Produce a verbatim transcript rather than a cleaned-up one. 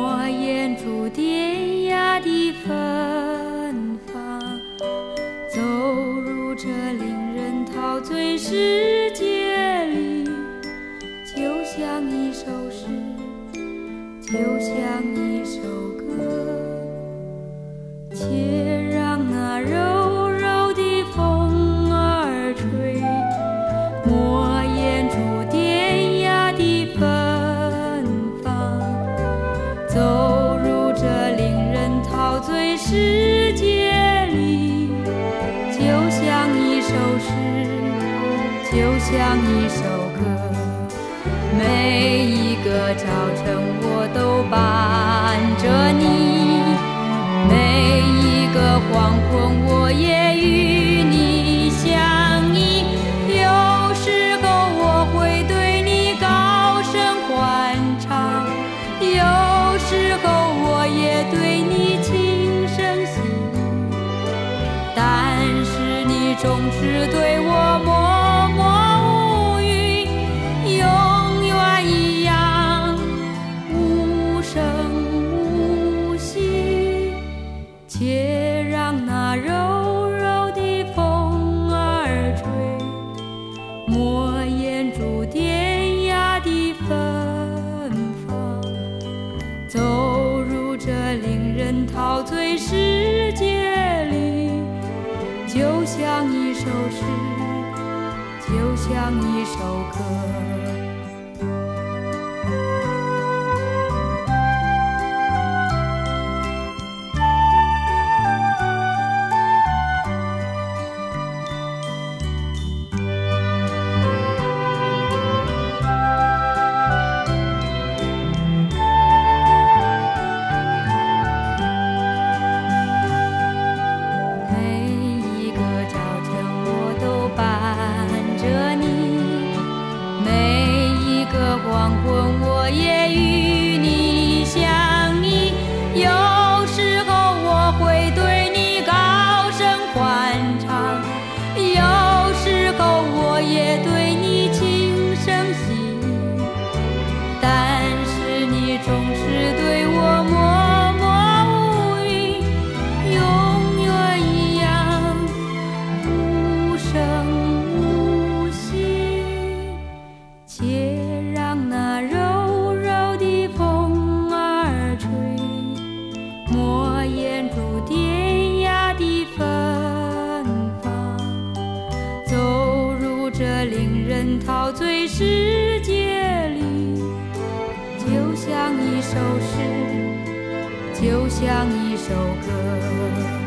莫言出天涯的芬芳，走入这令人陶醉世界里，就像一首诗，就像一首歌，且让那柔柔的风儿吹，莫言出天涯的芬芳，走入这令人陶醉世界里，就像一首诗，就像一首歌，每一个早晨我都伴着你，每一个黄昏我也与你相依，有时候我会对你高声欢唱，有时候我也对你轻声细语，但是你总是对我默默无语，永远一样无声无息，且让那柔柔的风儿吹，莫言出天涯的芬芳，走入这令人陶醉世界里，就像一首诗，就像一首歌。黄昏我也与你相依，有时候我会对你高声欢唱，有时候我也对你轻声细语，但是你总是对我默默无语，永远一样无声无息，且让那柔柔的风儿吹，莫言出天涯的芬芳，走入这令人陶醉世界里，就像一首诗，就像一首歌。